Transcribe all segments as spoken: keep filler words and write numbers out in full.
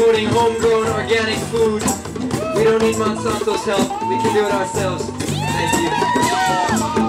promoting homegrown organic food. We don't need Monsanto's help. We can do it ourselves. Thank you.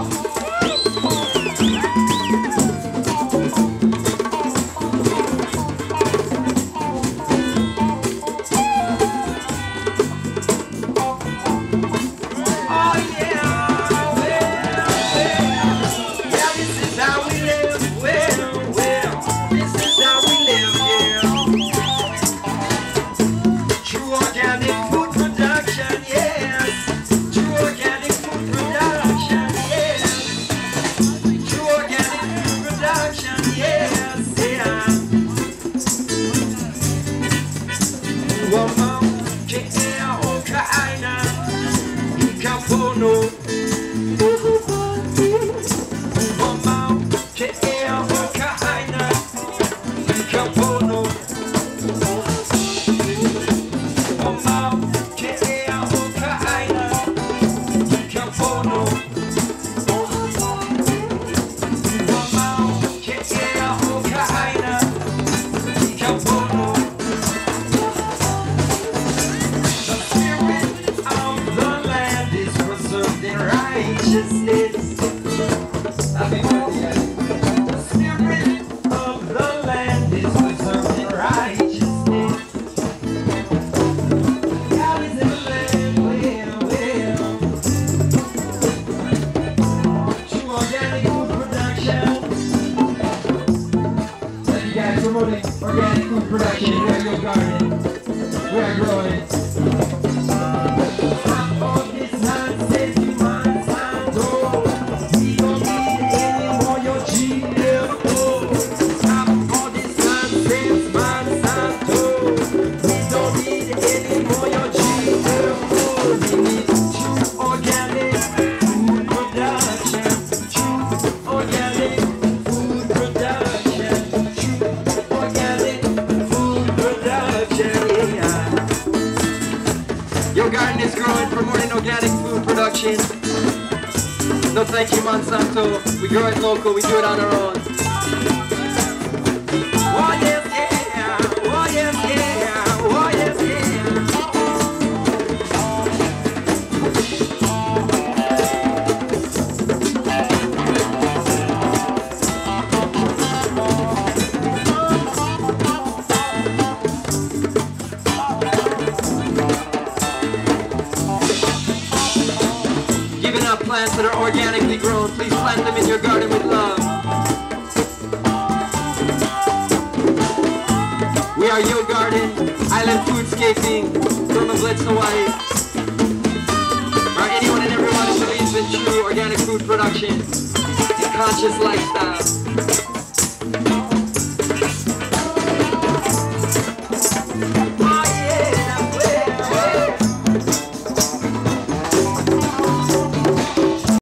Organic food production, where your garden, where growing. Stop all this nonsense, you Monsanto. We don't need any more your G M O. Stop all this nonsense, Monsanto. We don't need any more your G M O. We need true organic food production. True organic food production. True organic food production, yeah. Your garden is growing, promoting organic food production. No thank you, Monsanto. We grow it local, we do it on our own. Oh yes, yeah. Oh yes, yeah. Oh yes, yeah. Giving up plants that are organically grown. Please plant them in your garden with love. We are Yo Garden, Island Foodscaping, from Blitz, Hawaii. Or anyone and everyone who believes in true organic food production and conscious lifestyle.